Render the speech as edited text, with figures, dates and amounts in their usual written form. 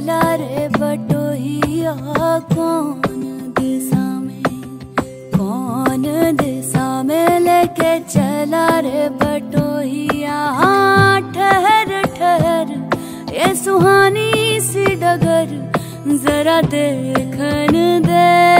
चला रे बटोहिया, कौन दिशा में लेके चला रे बटोहिया। हाँ ठहर ठहर ये सुहानी सी डगर जरा देखन दे।